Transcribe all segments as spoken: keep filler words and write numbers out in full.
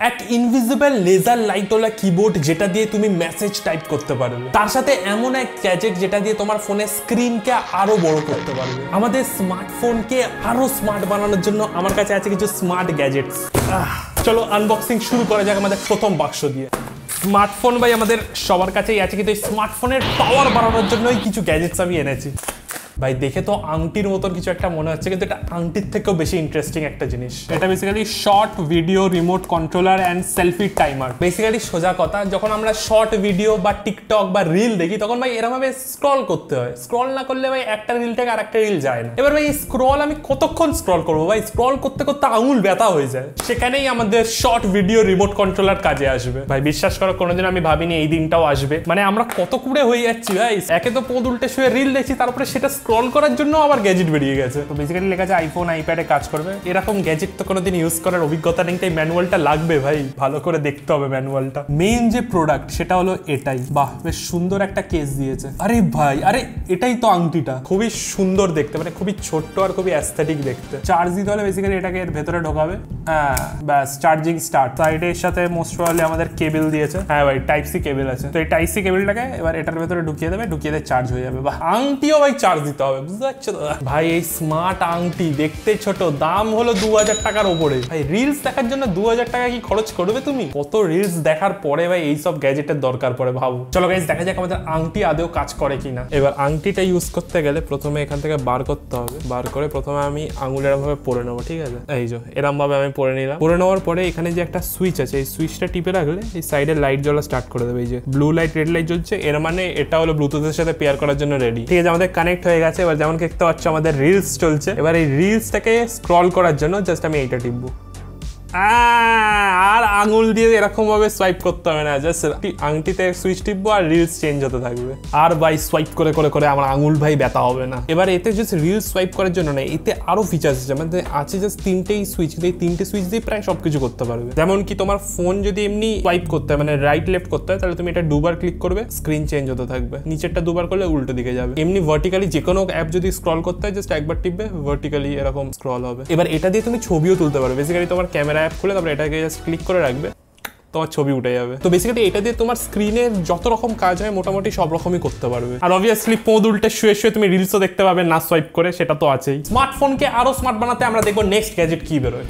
এক invisible laser লাইটওয়ালা keyboard যেটা দিয়ে তুমি মেসেজ টাইপ করতে পারবে, তার সাথে এমন এক গ্যাজেট যেটা দিয়ে তোমার ফোনের স্ক্রিনকে আরো বড় করতে পারবে। আমাদের স্মার্টফোনকে আরো স্মার্ট বানানোর জন্য আমার কাছে আছে কিছু স্মার্ট গ্যাজেটস। চলো আনবক্সিং শুরু করা যাক আমাদের প্রথম বাক্স দিয়ে। স্মার্টফোন ভাই আমাদের সবার কাছেই আছে, কিন্তু এই স্মার্টফোনের পাওয়ার বাড়ানোর জন্যই কিছু গ্যাজেটস আমি এনেছি। ভাই দেখে তো আংটির মতন কিছু একটা মনে হচ্ছে, কিন্তু এটা আংটির থেকেও বেশি ইন্টারেস্টিং একটা জিনিস। এটা basically short video remote controller and selfie timer. Basically সোজা কথা, যখন আমরা শর্ট ভিডিও বা টিকটক বা রিল দেখি তখন ভাই এরকম ভাবে স্ক্রল করতে হয়। স্ক্রল না করলে ভাই একটা রিল থেকে আর একটা রিল যায় না। এবার ভাই স্ক্রল আমি কতক্ষণ স্ক্রল করবো ভাই? স্ক্রল করতে করতে আঙুল ব্যথা হয়ে যায়। সেখানেই আমাদের শর্ট ভিডিও রিমোট কন্ট্রোলার কাজে আসবে। ভাই বিশ্বাস করো কোনোদিন আমি ভাবিনি এই দিনটাও আসবে। মানে আমরা কত কুড়ে হয়ে যাচ্ছি ভাই, একে তো পদ উল্টে শুয়ে রিল দেখছি, তারপরে সেটা স্ক্রল করার জন্য আবার গ্যাজেট বেরিয়ে গেছে। তো বেসিক্যালি লেখা আছে আইফোন আইপ্যাডে কাজ করবে। এরকম গ্যাজেট তো কোনোদিন ইউজ করার অভিজ্ঞতা নেই, তাই ম্যানুয়ালটা লাগবে ভাই, ভালো করে দেখতে হবে ম্যানুয়ালটা। মেইন যে প্রোডাক্ট সেটা হলো এটাই। বাহ বেশ সুন্দর একটা কেস দিয়েছে। আরে ভাই, আরে এটাই তো আংটিটা। খুবই সুন্দর দেখতে, মানে খুবই ছোট্ট আর খুবই অ্যাস্থেটিক দেখতে। চার্জ দিতে হলে বেসিক্যালি এটাকে এর ভেতরে ঢোকাবে। হ্যাঁ ব্যাস, চার্জিং স্টার্ট। সাইডের সাথে মোস্ট প্রবাবলি আমাদের কেবল দিয়েছে। হ্যাঁ ভাই, টাইপ সি কেবল আছে। তো এই টাইপ সি কেবলটাকে এবার এটার ভেতরে ঢুকিয়ে দেবে, ঢুকিয়ে দিয়ে চার্জ হয়ে যাবে। বা আংটিও ভাই চার্জ দিতে হবে, বুঝতে পারছো তো? ভাই এই স্মার্ট আংটি দেখতে ছোট, দাম হলো দু হাজার টাকার উপরে। ভাই রিলস দেখার জন্য দু হাজার টাকা কি খরচ করবে তুমি? কত রিলস দেখার পরে ভাই এইসব গ্যাজেটের দরকার পড়ে ভাবো। চলো গাইস দেখা যাক আমাদের আংটি আদেও কাজ করে কিনা। এবার আংটিটা ইউজ করতে গেলে প্রথমে এখান থেকে বার করতে হবে। বার করে প্রথমে আমি আঙুল এরম ভাবে পরে নেবো, ঠিক আছে? এই যে এরম ভাবে আমি পরে নিলাম। পরে নেওয়ার পরে এখানে যে একটা সুইচ আছে, এই সুইচটা টিপে রাখলে এই সাইডে লাইট জ্বলা স্টার্ট করে দেবে। এই যে ব্লু লাইট রেড লাইট জ্বলছে, এর মানে এটা হলো ব্লুটুথের সাথে পেয়ার করার জন্য রেডি। ঠিক আছে, আমাদের কানেক্ট হয়ে গেছে। এবার যেমন দেখতে পাচ্ছ আমাদের রিলস চলছে। এবার এই রিলসটাকে স্ক্রল করার জন্য জাস্ট আমি এইটা টিপবো। আর আঙুল দিয়ে এরকম ভাবে সোয়াইপ করতে হবে না, জাস্ট আংটিতে সুইচ টিপবো আর রিলস চেঞ্জ হতে থাকবে। আর ভাই সোয়াইপ করে করে করে আমার আঙুল ভাই ব্যথা হবে না। এবার এতে জাস্ট রিলস সোয়াইপ করার জন্য না, এতে আরো ফিচার্স আছে। মানে আছে জাস্ট তিনটেই সুইচ, এই তিনটে সুইচ দিয়ে প্রায় সবকিছু করতে পারবে। যেমন কি তোমার ফোন যদি এমনি সোয়াইপ করতে হয়, মানে রাইট লেফট করতে হয়, তাহলে তুমি এটা দুবার ক্লিক করবে, স্ক্রিন চেঞ্জ হতে থাকবে। নিচেরটা দুবার করলে উল্টো দিকে যাবে। এমনি ভার্টিক্যালি যে কোনো অ্যাপ যদি স্ক্রল করতে হয়, জাস্ট একবার টিপবে, ভার্টিক্যালি এরকম স্ক্রল হবে। এবার এটা দিয়ে তুমি ছবিও তুলতে পারবে। বেসিক্যালি তোমার ক্যামেরা অ্যাপ খুলে তারপরে এটাকে জাস্ট ক্লিক করে রাখবে, তোমার ছবি উঠে যাবে। তো বেসিক্যালি এটা দিয়ে তোমার স্ক্রিনে যত রকম কাজ হয় মোটামুটি সব রকমই করতে পারবে। আর অবভিয়াসলি পদ উল্টে শুয়ে শুয়ে তুমি রিলসও দেখতে পাবে না সোয়াইপ করে, সেটা তো আছেই। স্মার্টফোনকে আরো স্মার্ট বানাতে আমরা দেখবো নেক্সট গ্যাজেট কি বেরোয়।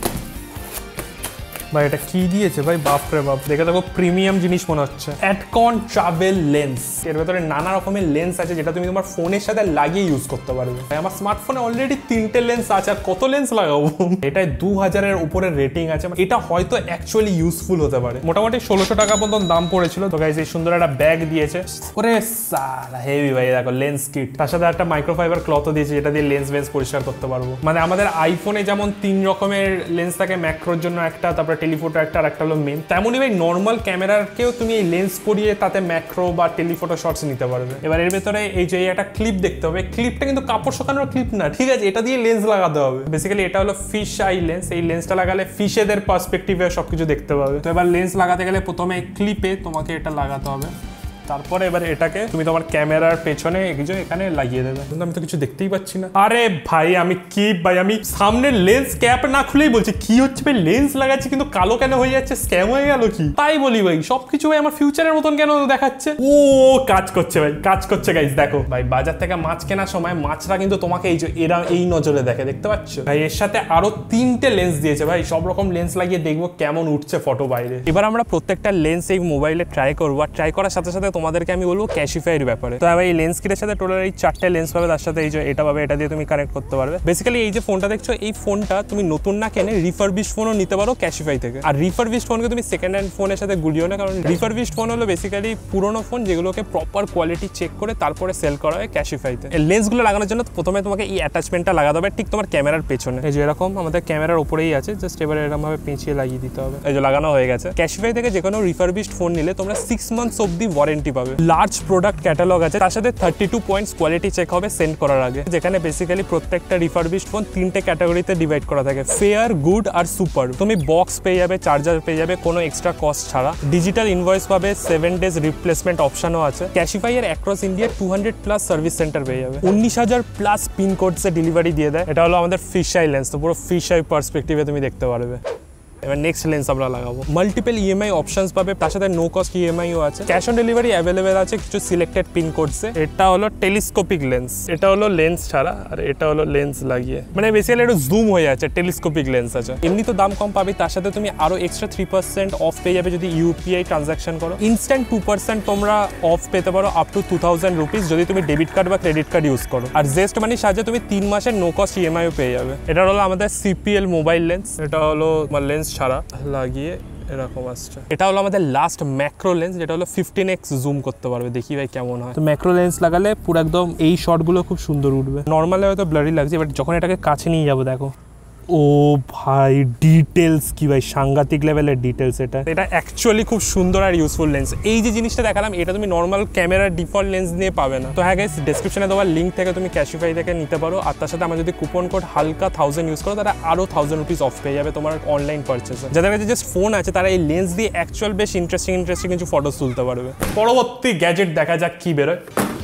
ভাই এটা কি দিয়েছে ভাই, বাপরে বাপ, দেখে দেখো প্রিমিয়াম জিনিস মনে হচ্ছে। অ্যাডকন ট্রাভেল লেন্স। এর ভেতরে নানা রকমের লেন্স আছে যেটা তুমি তোমার ফোনের সাথে লাগিয়ে ইউজ করতে পারবে। আমার স্মার্টফোনে অলরেডি তিনটে লেন্স আছে, আর কত লেন্স লাগাবো? এটাই দু হাজারের উপরে রেটিং আছে। এটা হয়তো অ্যাকচুয়ালি ইউজফুল হতে পারে। মোটামুটি ষোলোশো টাকা পর্যন্ত দাম পড়েছিল। তো গাইস এই সুন্দর একটা ব্যাগ দিয়েছে। ওরে সালা হেভি ভাই, দেখো লেন্স কিট। তার সাথে একটা মাইক্রোফাইবার ক্লথও দিয়েছে যেটা দিয়ে লেন্স বেন্স পরিষ্কার করতে পারবো। মানে আমাদের আইফোনে যেমন তিন রকমের লেন্স থাকে, ম্যাক্রোর জন্য একটা, তারপরে টেলিফোটো একটা, আর একটা হলো মেন। তেমনই ভাই নর্মাল ক্যামেরাকেও তুমি এই লেন্স পরিয়ে তাতে ম্যাক্রো বা টেলিফোটো শটস নিতে পারবে। এবার এর ভেতরে এই যে একটা ক্লিপ দেখতে হবে। ক্লিপটা কিন্তু কাপড় শুকানোর ক্লিপ না, ঠিক আছে? এটা দিয়ে লেন্স লাগাতে হবে। বেসিক্যালি এটা হলো ফিশ আই লেন্স। এই লেন্সটা লাগালে ফিশেদের পার্সপেক্টিভে সবকিছু দেখতে পাবে। তো এবার লেন্স লাগাতে গেলে প্রথমে ক্লিপে তোমাকে এটা লাগাতে হবে। তারপরে এবার এটাকে তুমি তোমার ক্যামেরার পেছনে কিছু এখানে লাগিয়ে দেবে। কিন্তু আমি তো কিছু দেখতেই পাচ্ছি না। আরে ভাই আমি কি ভাই, আমি সামনে লেন্স ক্যাপ না খুলেই বলছি কি হচ্ছে ভাই, লেন্স লাগাচ্ছি কিন্তু কালো কেন হয়ে যাচ্ছে? স্ক্যাম হয়ে গেল কি? তাই বলি ভাই সবকিছু ভাই আমার ফিউচারের মতন কেন দেখাচ্ছে? ও কাজ করছে ভাই, কাজ করছে গাইস। দেখো ভাই বাজার থেকে মাছ কেনার সময় মাছরা কিন্তু তোমাকে এই যে এরা এই নজরে দেখে, দেখতে পাচ্ছ ভাই? এর সাথে আরো তিনটে লেন্স দিয়েছে ভাই। সব রকম লেন্স লাগিয়ে দেখবো কেমন উঠছে ফটো বাইরে। এবার আমরা প্রত্যেকটা লেন্স এই মোবাইলে ট্রাই করবো। আর ট্রাই করার সাথে সাথে তোমাদেরকে আমি বলবো ক্যাশিফাইয়ের ব্যাপারে। তো এই লেন্স কিটের সাথে টোটাল এই চারটে লেন্স পাবে, তার সাথে এই যে এটা পাবে, এটা দিয়ে তুমি কানেক্ট করতে পারবে। বেসিক্যালি এই যে ফোনটা দেখছো, এই ফোনটা তুমি নতুন না কেনে রিফারবিশড ফোনও নিতে পারো ক্যাশিফাই থেকে। আর রিফারবিশড ফোনকে তুমি সেকেন্ড হ্যান্ড ফোনের সাথে গুলিও না, কারণ রিফারবিশড ফোন হলো বেসিক্যালি পুরোনো ফোন যেগুলোকে প্রপার কোয়ালিটি চেক করে তারপরে সেল করা হয় ক্যাশিফাইতে। এই লেন্সগুলো লাগানোর জন্য প্রথমে তোমাকে এই অ্যাটাচমেন্টটা লাগাতে হবে ঠিক তোমার ক্যামেরার পেছনে। এই যে এরকম আমাদের ক্যামেরার উপরেই আছে, জাস্ট এবারে এরকম ভাবে পেঁচিয়ে লাগিয়ে দিতে হবে। এই যে লাগানো হয়ে গেছে। ক্যাশিফাই থেকে যে কোনো রিফারবিশড ফোন নিলে তোমরা সিক্স মান্থস অব্দি ওয়ারেন্টি পাবে। লার্জ প্রোডাক্ট ক্যাটালগ আছে, তার সাথে thirty two points quality check হবে সেন্ড করার আগে, যেখানে বেসিক্যালি প্রত্যেকটা রিফারবিশড ফোন তিনটে ক্যাটাগরিতে ডিভাইড করা থাকে, ফেয়ার, গুড আর সুপার। তুমি বক্স পেয়ে যাবে, চার্জার পেয়ে যাবে কোনো এক্সট্রা কস্ট ছাড়া। ডিজিটাল ইনভয়েস পাবে, সেভেন ডেজ রিপ্লেসমেন্ট অপশনও আছে। ক্যাশিফাই এর across India two hundred plus service centre পেয়ে যাবে। উনিশ হাজার প্লাস পিনকোডসে ডেলিভারি দিয়ে দেয়। এটা হলো আমাদের ফিশ আই লেন্স, তো পুরো ফিশ আই পার্সপেক্টিভে তুমি দেখতে পারবে। এবার নেক্সট লেন্স আমরা লাগাবো। মাল্টিপল ইএমআই অপশনস পাবে, তার সাথে নো কস্ট ইএমআইও আছে, ক্যাশ অন ডেলিভারি অ্যাভেলেবেল আছে কিছু সিলেক্টেড পিন কোডসে। এটা হলো টেলিস্কোপিক লেন্স, এটা হলো লেন্স ছাড়া, আর এটা হলো লেন্স লাগিয়ে, মানে বেসিক্যালি একটু জুম হয়ে আছে, টেলিস্কোপিক লেন্স আছে। এমনি তো দাম কম পাবে, তার সাথে তুমি আরো এক্সট্রা থ্রি পার্সেন্ট অফ পেয়ে যাবে যদি ইউপিআই ট্রানজাকশন করো। ইনস্ট্যান্ট টু পার্সেন্ট তোমরা অফ পেতে পারো up to two thousand rupees যদি তুমি ডেবিট কার্ড বা ক্রেডিট কার্ড ইউজ করো। আর জেস্ট মানির সাহায্যে তুমি তিন মাসের নো কস্ট ইএমআইও পেয়ে যাবে। এটা হলো আমাদের সিপিএল মোবাইল লেন্স, এটা হলো আমার লেন্স ছাড়া লাগিয়ে এরকম আসছে। এটা হলো আমাদের লাস্ট ম্যাক্রো লেন্স, যেটা হলো ফিফটিন এক্স জুম করতে পারবে, দেখি ভাই কেমন হয়। তো ম্যাক্রো লেন্স লাগালে পুরো একদম এই শটগুলো খুব সুন্দর উঠবে। নর্মালি হয়তো ব্লারি লাগছে, বাট যখন এটাকে কাছে নিয়ে যাবো দেখো, ও ভাই ডিটেলস কি ভাই, সাংঘাতিক লেভেলের ডিটেলস। এটা এটা অ্যাকচুয়ালি খুব সুন্দর আর ইউজফুল লেন্স। এই যে জিনিসটা দেখালাম এটা তুমি নর্মাল ক্যামেরার ডিফল্ট লেন্স নিয়ে পাবে না। তো হ্যাঁ গাইস, ডেসক্রিপশনে দেওয়া লিঙ্ক থেকে তুমি ক্যাশিফাই থেকে নিতে পারো। আর তার সাথে আমার যদি কুপন কোড হালকা থাউজেন্ড ইউজ করো, তারা আরো থাউজেন্ড রুপিস অফ পেয়ে যাবে তোমার অনলাইন পারচেসে। যাদের কাছে জাস্ট ফোন আছে তারা এই লেন্স দিয়ে অ্যাকচুয়াল বেশ ইন্টারেস্টিং ইন্টারেস্টিং কিছু ফটোস তুলতে পারবে। পরবর্তী গ্যাজেট দেখা যাক কি বেরোয়।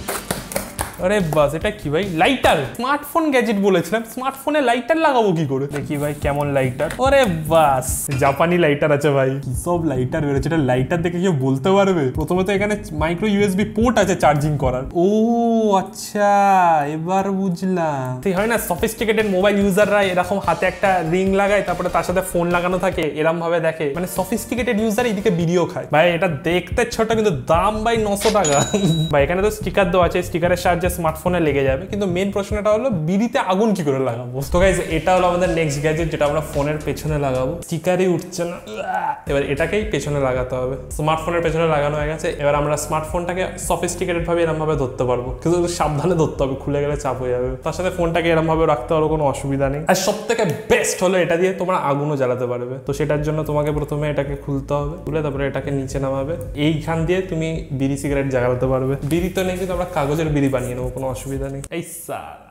আরে বাস, এটা কি ভাই? লাইটার। স্মার্টফোন গ্যাজেট বলেছিলাম, স্মার্টফোনে লাইটার লাগাবো কি করে? দেখি ভাই কেমন লাইটার। আরে বাস, জাপানি লাইটার আছে ভাই। কি সব লাইটার বেরোচ্ছে, এটা লাইটার দেখে কেউ বলতে পারবে? প্রথমে তো এখানে মাইক্রো ইউএসবি পোর্ট আছে চার্জিং করার। ও আচ্ছা, এবার বুঝলাম। ঠিক হয় না, সফিস্টিকেটেড মোবাইল ইউজাররা এরকম হাতে একটা রিং লাগায়, তারপরে তার সাথে ফোন লাগানো থাকে, এরকম ভাবে দেখে। মানে সফিস্টিকেটেড ইউজার এদিকে ভিডিও খায় ভাই। এটা দেখতে ছোট কিন্তু দাম ভাই নশো টাকা ভাই। এখানে তো স্টিকার দেওয়া আছে, স্টিকারের সাহায্যে স্মার্টফোনে লেগে যাবে, কিন্তু মেন প্রশ্নটা হলো বিড়িতে আগুন কি করে লাগাবো। তো গাইস, এটা হলো আমাদের নেক্সট গ্যাজেট, যেটা আমরা ফোনের পেছনে লাগাবো। স্টিকারই উঠছে না, এবার এটাকেই পেছনে লাগাতে হবে। স্মার্টফোনের পেছনে লাগানো হয়ে গেছে, এবার আমরা স্মার্টফোনটাকে সফিস্টিকেটেড ভাবে এরকম ভাবে ধরতে পারবো, কিন্তু সাবধানে ধরতে হবে, খুলে গেলে চাপ হয়ে যাবে। তার সাথে ফোনটাকে এরকম ভাবে রাখতে পারো, কোনো অসুবিধা নেই। আর সব থেকে বেস্ট হলো এটা দিয়ে তোমরা আগুনও জ্বালাতে পারবে। তো সেটার জন্য তোমাকে প্রথমে এটাকে খুলতে হবে, খুলে তারপরে এটাকে নিচে নামাবে। এইখান দিয়ে তুমি বিড়ি সিগারেট জ্বালাতে পারবে। বিড়ি তো নেই, কিন্তু আমরা কাগজের বিড়ি বানিয়ে নেবো, কোনো অসুবিধা নেই। এই সালা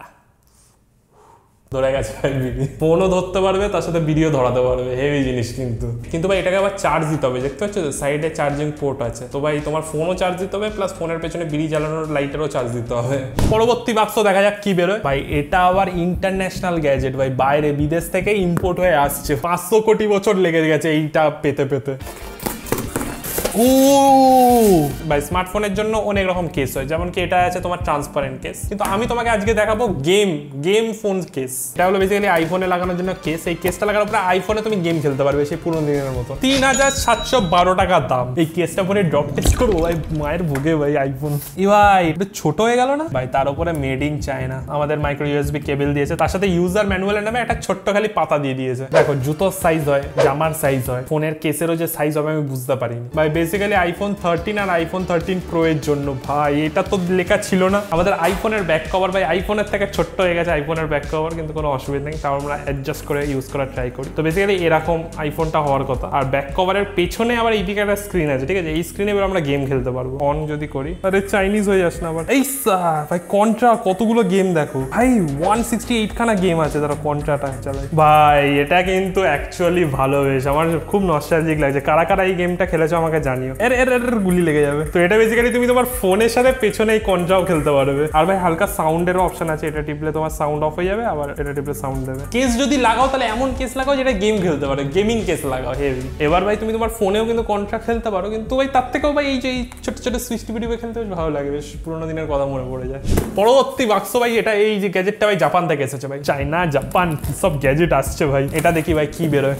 ধরে গেছে ভাই বিড়ি। ফোনও ধরতে পারবে, তার সাথে বিড়িও ধরাতে পারবে, হেভি জিনিস কিন্তু। কিন্তু ভাই এটাকে আবার চার্জ দিতে হবে, দেখতে পাচ্ছ সাইডে চার্জিং পোর্ট আছে। তো ভাই তোমার ফোনও চার্জ দিতে হবে, প্লাস ফোনের পেছনে বিড়ি জ্বালানোর লাইটেরও চার্জ দিতে হবে। পরবর্তী বাক্স দেখা যাক কি বেরোয় ভাই। এটা আবার ইন্টারন্যাশনাল গ্যাজেট ভাই, বাইরে বিদেশ থেকে ইম্পোর্ট হয়ে আসছে। পাঁচশো কোটি বছর লেগে গেছে এইটা পেতে পেতে। ও ভাই, স্মার্টফোনের জন্য অনেক রকম কেস হয়, যেমন কি এটা আছে তোমার ট্রান্সপারেন্ট কেস, কিন্তু আমি তোমাকে আজকে দেখাবো গেম গেম ফোন কেস। এটা হলো বেসিক্যালি আইফোনে লাগানোর জন্য কেস। এই কেসটা লাগানোর পরে আইফোনে তুমি গেম খেলতে পারবে সেই পুরোনো দিনের মতো। তিন হাজার সাতশো বারো টাকার দাম। এই কেসটা পরে ড্রপ টেস্ট করবো ভাই, মায়ের ভোগে ভাই আইফোন। ই ভাই একটু ছোট হয়ে গেল না ভাই? তার উপরে মেড ইন চায়না, আমাদের মাইক্রো ইউএসবি কেবল দিয়েছে, তার সাথে ইউজার ম্যানুয়ালের নামে একটা ছোট্ট খালি পাতা দিয়ে দিয়েছে। দেখো জুতোর সাইজ হয়, জামার সাইজ হয়, ফোনের কেসেরও যে সাইজ হবে আমি বুঝতে পারিনি ভাই। বেসিক্যালি আইফোন থার্টিন আর আইফোন থার্টিন প্রো এর জন্য ভাই, এটা তো লেখা ছিল না। আমাদের আইফোনের ব্যাক কভার ভাই আইফোনের থেকে ছোট্ট হয়ে গেছে আইফোনের ব্যাক কভার, কিন্তু কোনো অসুবিধা নেই, তাও আমরা অ্যাডজাস্ট করে ইউজ করার ট্রাই করি। তো বেসিক্যালি এরকম আইফোনটা হওয়ার কথা। আর ব্যাক কভারের পেছনে আবার এইদিকে একটা স্ক্রিন আছে, ঠিক আছে? এই স্ক্রিনে এবার আমরা গেম খেলতে পারবো অন যদি করি। আরে চাইনিজ হয়ে যাস না আবার। এই ভাই কন্ট্রা কতগুলো গেম দেখো ভাই, ওয়ান সিক্সটি এইট খানা গেম আছে তারা কন্ট্রাটা চালায় ভাই। এটা কিন্তু অ্যাকচুয়ালি ভালো, বেশ আমার খুব নস্টালজিক লাগছে। কারা কারা এই গেমটা খেলেছো আমাকে জানিও। এর এর এর গুলি লেগে যাবে। তো এটা বেসিক্যালি তুমি তোমার ফোনের সাথে পেছনে এই কন্ট্রাও খেলতে পারবে। আর ভাই হালকা সাউন্ডেরও অপশন আছে, এটা টিপলে তোমার সাউন্ড অফ হয়ে যাবে, আবার এটা টিপলে সাউন্ড দেবে। কেস যদি লাগাও তাহলে এমন কেস লাগাও যেটা গেম খেলতে পারো, গেমিং কেস লাগাও হেভি। এবার ভাই তুমি তোমার ফোনেও কিন্তু কন্ট্রা খেলতে পারো, কিন্তু ভাই তার থেকেও ভাই এই যে এই ছোট ছোট সুইচ টিপে টিপে খেলতে বেশ ভালো লাগে, বেশ পুরোনো দিনের কথা মনে পড়ে যায়। পরবর্তী বাক্স ভাই, এটা এই যে গ্যাজেটটা ভাই জাপান থেকে এসেছে ভাই। চায়না জাপান সব গ্যাজেট আসছে ভাই। এটা দেখি ভাই কি বেরোয়।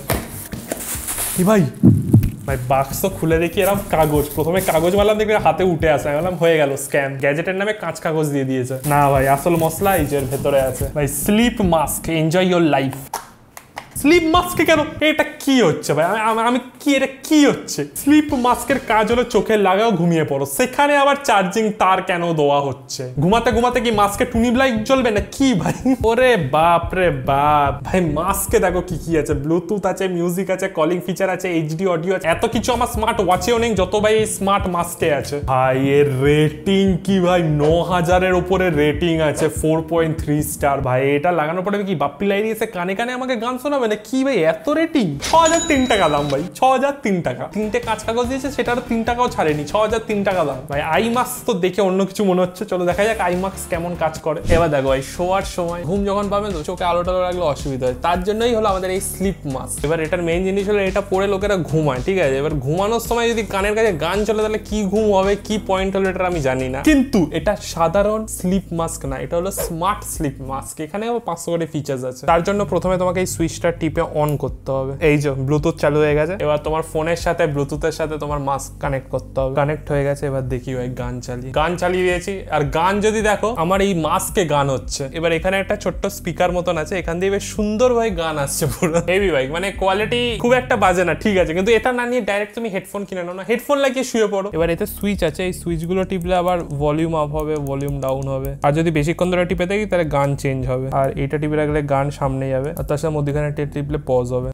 কি ভাই ভাই বাক্স খুলে দেখি এরকম কাগজ, প্রথমে কাগজ মারলাম দেখি হাতে উঠে আসে, আমি বললাম হয়ে গেল স্ক্যাম। গ্যাজেটের নামে কাঁচ কাগজ দিয়ে দিয়েছে। না ভাই আসল মশলা এই যে ভেতরে আছে ভাই, sleep mask, enjoy your life. Sleep মাস্কে কেন? এটা কি হচ্ছে ভাই? আমি কি, এটা কি হচ্ছে? স্লিপ মাস্কের কাজ হলো চোখে লাগাও ঘুমিয়ে পড়ো, সেখানে আবার চার্জিং তার কেন দেওয়া হচ্ছে? ঘুমাতে ঘুমাতে কি মাস্কে টুনি লাইট জ্বলবে না কি ভাই? ওরে বাপ রে বাপ ভাই, মাস্কে দেখো কি কি আছে, ব্লুটুথ আছে, মিউজিক আছে, কলিং ফিচার আছে, এইচডি অডিও আছে, এত কিছু আমার স্মার্ট ওয়াচেও নেই যত ভাই এই স্মার্ট মাস্কে আছে। ভাই এর রেটিং কি ভাই? ন হাজারের উপরে রেটিং আছে, ফোর পয়েন্ট থ্রি স্টার ভাই। এটা লাগানোর পরে কি বাপ্পি লাইরি এসে কানে কানে আমাকে গান শোনাবে মানে কি ভাই এত রেটিং? ছ হাজার তিন টাকা দাম ভাই, ছ হাজার তিন টাকা। তিনটে কাঁচ কাগজ দিয়েছে, সেটা আর তিন টাকাও ছাড়েনি, ছ হাজার তিন টাকা দাম ভাই। আইমাক্স তো দেখে অন্য কিছু মনে হচ্ছে, চলো দেখা যাক আইমাক্স কেমন কাজ করে। এবার দেখো ভাই শোয়ার সময় ঘুম যখন পাবে তো চোখে আলো টালো লাগলে অসুবিধা হয়, তার জন্যই হলো আমাদের এই স্লিপ মাস্ক। এবার এটার মেইন জিনিস হলো এটা পরে লোকেরা ঘুমায়, ঠিক আছে? এবার ঘুমানোর সময় যদি কানের কাছে গান চলে তাহলে কি ঘুম হবে, কি পয়েন্ট হলো এটা আমি জানি না, কিন্তু এটা সাধারণ স্লিপ মাস্ক না, এটা হলো স্মার্ট স্লিপ মাস্ক। এখানেও পাঁচশো কোটি ফিচার্স আছে। তার জন্য প্রথমে তোমাকে এই সুইচটা টিপে অন করতে হবে। এই যে ব্লুটুথ চালু হয়ে গেছে, এবার তোমার ফোনের সাথে ব্লুটুথের সাথে তোমার মাস্ক কানেক্ট করতে হবে। কানেক্ট হয়ে গেছে, এবার দেখি ভাই গান চালিয়ে গান চালিয়ে দিয়েছি। আর গান যদি দেখো আমার এই মাস্কে গান হচ্ছে। এবার এখানে একটা ছোট্ট স্পিকার মতন আছে, এখান দিয়ে বেশ সুন্দর ভাই গান আসছে পুরো হেভি ভাই, মানে কোয়ালিটি খুব একটা বাজে না, ঠিক আছে? কিন্তু এটা না নিয়ে ডাইরেক্ট তুমি হেডফোন কিনে নাও না, হেডফোন লাগিয়ে শুয়ে পড়ো। এবার এতে সুইচ আছে, এই সুইচ গুলো টিপলে আবার ভলিউম আপ হবে, ভলিউম ডাউন হবে। আর যদি বেশিক্ষণ ধরে টিপে থাকি তাহলে গান চেঞ্জ হবে। আর এটা টিপে রাখলে গান সামনে যাবে, আর তার সাথে মধ্যখানে টিপলে পজ হবে।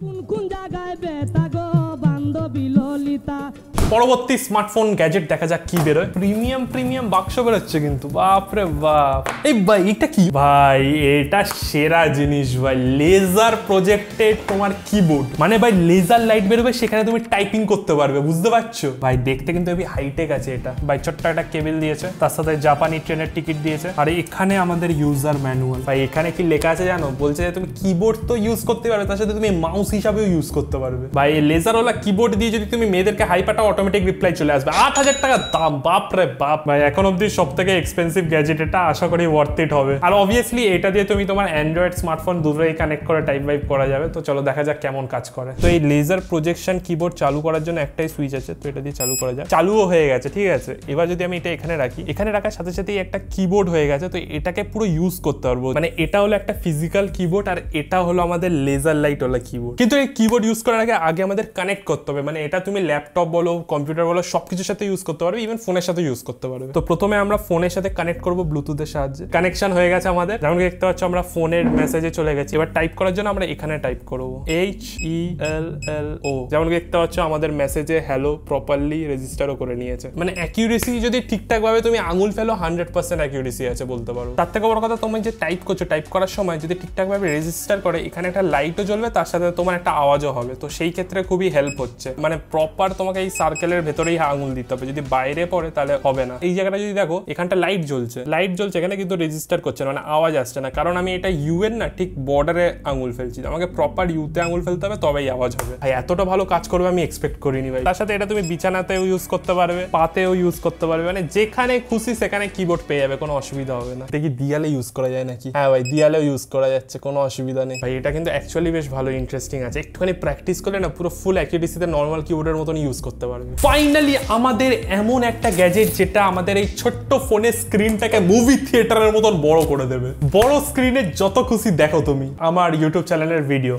পরবর্তী স্মার্টফোন গ্যাজেট দেখা যাক কি বেরোয়। প্রিমিয়াম প্রিমিয়াম বাক্স বেরোচ্ছে কিন্তু, বাপরে বাপ। এই ভাই এটা কি ভাই? এটা সেরা জিনিস ভাই, লেজার প্রজেক্টেড তোমার কিবোর্ড। মানে ভাই লেজার লাইট বেরোবে, সেখানে তুমি টাইপিং করতে পারবে, বুঝতে পারছো ভাই? দেখতে কিন্তু হেভি হাইটেক আছে এটা ভাই। ছোট্ট একটা কেবল দিয়েছে, তার সাথে জাপানি ট্রেনের টিকিট দিয়েছে। আর এখানে আমাদের ইউজার ম্যানুয়াল ভাই। এখানে কি লেখা আছে জানো? বলছে যে তুমি কিবোর্ড তো ইউজ করতে পারবে, তার সাথে তুমি মাউস হিসাবেও ইউজ করতে পারবে ভাই। এই লেজারওয়ালা কিবোর্ড দিয়ে যদি তুমি মেয়েদেরকে হাই পাঠাও, অটোমেটিক রিপ্লাই চলে আসবে। আট হাজার টাকা দাম, বাপ রে বাপ ভাই। এখন অব্দি সব থেকে এক্সপেন্সিভ গ্যাজেট এটা, আশা করি ওয়ার্থ ইট হবে। আর অবভিয়াসলি এটা দিয়ে তুমি তোমার অ্যান্ড্রয়েড স্মার্টফোন দুটোই কানেক্ট করে টাইপ ওয়াইপ করা যাবে। তো চলো দেখা যাক কেমন কাজ করে। তো এই লেজার প্রজেকশন কিবোর্ড চালু করার জন্য একটাই সুইচ আছে, তো এটা দিয়ে চালু করা যায়। চালুও হয়ে গেছে, ঠিক আছে? এবার যদি আমি এটা এখানে রাখি, এখানে রাখার সাথে সাথেই একটা কিবোর্ড হয়ে গেছে। তো এটাকে পুরো ইউজ করতে পারবো, মানে এটা হলো একটা ফিজিক্যাল কিবোর্ড, আর এটা হলো আমাদের লেজার লাইট ওলা কিবোর্ড। কিন্তু এই কিবোর্ড ইউজ করার আগে আগে আমাদের কানেক্ট করতে হবে, মানে এটা তুমি ল্যাপটপ বলো, কম্পিউটার বলো, সবকিছুর সাথে ইউজ করতে পারবে, ইভেন ফোনের সাথে ইউজ করতে পারবে। তো প্রথমে আমরা ফোনের সাথে কানেক্ট করবো ব্লুটুথের সাহায্যে। কানেকশন হয়ে গেছে আমাদের, যেমন দেখতে পাচ্ছ আমরা ফোনের মেসেজে চলে গেছি। এবার টাইপ করার জন্য আমরা এখানে টাইপ করবো এইচ ই এল এল ও। যেমন দেখতে পাচ্ছ আমাদের মেসেজে হ্যালো প্রপারলি রেজিস্টারও করে নিয়েছে। মানে অ্যাকিউরেসি যদি ঠিকঠাক ভাবে তুমি আঙুল ফেলো, হান্ড্রেড পার্সেন্ট অ্যাকিউরেসি আছে বলতে পারো। তার থেকে বড় কথা, তুমি যে টাইপ করছো, টাইপ করার সময় যদি ঠিকঠাক ভাবে রেজিস্টার করে, এখানে একটা লাইটও জ্বলবে, তার সাথে তোমার একটা আওয়াজও হবে। তো সেই ক্ষেত্রে খুবই হেল্প হচ্ছে। মানে প্রপার তোমাকে এই সার্কেলের ভেতরেই আঙুল দিতে হবে, যদি বাইরে পড়ে তাহলে হবে না। এই জায়গাটা যদি দেখো, এখানটা লাইট জ্বলছে, লাইট জ্বলছে এখানে, কিন্তু রেজিস্টার করছে না, মানে আওয়াজ আসছে না, কারণ আমি এটা ইউ এর না ঠিক বর্ডারে আঙুল ফেলছি। আমাকে প্রপার ইউতে আঙুল ফেলতে হবে, তবেই আওয়াজ হবে ভাই। এতটা ভালো কাজ করবে আমি এক্সপেক্ট করিনি ভাই। তার সাথে এটা তুমি বিছানাতেও ইউজ করতে পারবে, পাতেও ইউজ করতে পারবে, মানে যেখানে খুশি সেখানে কিবোর্ড পেয়ে যাবে, কোনো অসুবিধা হবে না। দেখি দিয়ালে ইউজ করা যায় নাকি? হ্যাঁ ভাই, দিয়ালেও ইউজ করা যাচ্ছে, কোনো অসুবিধা নেই ভাই। এটা কিন্তু অ্যাকচুয়ালি বেশ ভালো, ইন্টারেস্টিং আছে। একটুখানি প্র্যাকটিস করলে না পুরো ফুল অ্যাকিউরেসিতে নর্মাল কিবোর্ডের মতন ইউজ করতে পারবে। ফাইনালি আমাদের এমন একটা গ্যাজেট যেটা আমাদের এই ছোট্ট ফোনের স্ক্রিনটাকে মুভি থিয়েটারের মতন বড় করে দেবে। বড় স্ক্রিনে যত খুশি দেখো তুমি আমার ইউটিউব চ্যানেলের ভিডিও।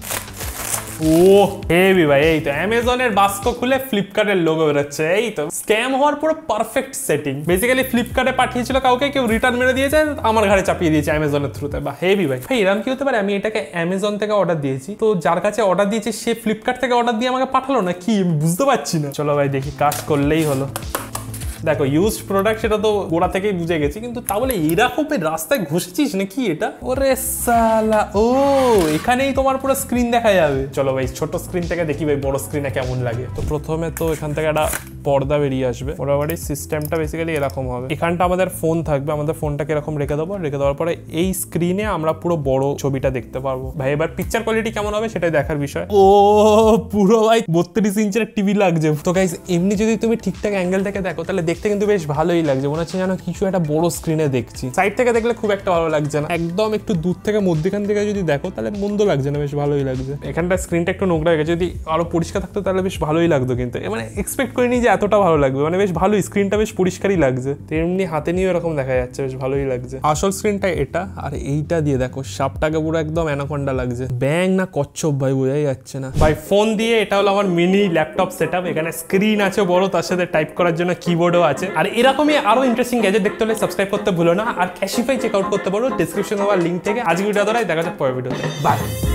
ও হেভি ভাই। এই তো অ্যামাজনের বাস্ক খুলে ফ্লিপকার্টের লোগো বেরোচ্ছে। এই তো স্ক্যাম হওয়ার পুরো পারফেক্ট সেটিং। বেসিক্যালি ফ্লিপকার্টে পাঠিয়েছিল কাউকে, কেউ রিটার্ন মেরে দিয়েছে, আমার ঘরে চাপিয়ে দিয়েছে অ্যামাজনের থ্রুতে। বা হেভি ভাই। ভাই এরকম কি হতে পারে আমি এটাকে অ্যামাজন থেকে অর্ডার দিয়েছি, তো যার কাছে অর্ডার দিয়েছি সে ফ্লিপকার্ট থেকে অর্ডার দিয়ে আমাকে পাঠালো না কি, বুঝতে পারছি না। চলো ভাই দেখি, কাজ করলেই হলো। দেখো ইউজড প্রোডাক্ট, সেটা তো গোড়া থেকেই বুঝে গেছি, কিন্তু তা বলে এরকম রাস্তায় ঘুষেছিস নাকি এটা? ওরে সালা, ও এখানেই তোমার পুরো স্ক্রিন দেখা যাবে। চলো ভাই ছোট স্ক্রিন থেকে দেখি ভাই বড় স্ক্রিনে কেমন লাগে। তো প্রথমে তো এখান থেকে একটা পর্দা বেরিয়ে আসবে। মোটামুটি সিস্টেমটা বেসিক্যালি এরকম হবে। এখানটা আমাদের ফোন থাকবে, আমাদের ফোনটাকে এরকম রেখে দেবো। রেখে দেওয়ার পরে এই স্ক্রিনে আমরা পুরো বড় ছবিটা দেখতে পারবো। ভাই এবার পিকচার কোয়ালিটি কেমন হবে সেটাই দেখার বিষয়। ও পুরো ভাই বত্রিশ ইঞ্চের টিভি লাগছে। তো গাইস এমনি যদি তুমি ঠিকঠাক অ্যাঙ্গেল থেকে দেখো তাহলে দেখতে কিন্তু বেশ ভালোই লাগছে, মনে হচ্ছে যেন কিছু একটা বড় স্ক্রিনে দেখছি। সাইড থেকে দেখলে খুব একটা ভালো লাগছে না, একদম একটু দূর থেকে মধ্যখান থেকে যদি দেখো তাহলে মন্দ লাগছে না, বেশ ভালোই লাগছে। এখানটা স্ক্রিনটা একটু নোংরা হয়ে গেছে, যদি আরো পরিষ্কার থাকতো তাহলে বেশ ভালোই লাগতো, কিন্তু মানে এক্সপেক্ট করিনি যে এতটা ভালো লাগবে। মানে বেশ ভালোই, স্ক্রিনটা বেশ পরিষ্কারই লাগছে। তো এমনি হাতে নিয়ে এরকম দেখা যাচ্ছে, বেশ ভালোই লাগছে। আসল স্ক্রিনটা এটা, আর এইটা দিয়ে দেখো সাপটাকে পুরো একদম অ্যানাকোন্ডা লাগছে। ব্যাং না কচ্ছপ ভাই বোঝাই যাচ্ছে না। ভাই ফোন দিয়ে এটা হলো আমার মিনি ল্যাপটপ সেটআপ। এখানে স্ক্রিন আছে বড়, তার সাথে টাইপ করার জন্য কিবোর্ডও আছে। আর এরকমই আরো ইন্টারেস্টিং গ্যাজেট দেখতে হলে সাবস্ক্রাইব করতে ভুলো না, আর ক্যাশিফাই চেক আউট করতে পারো ডিসক্রিপশনে দেওয়া লিঙ্ক থেকে। আজকে ভিডিও দ্বারাই দেখা যাক পরের ভিডিওতে। বাই।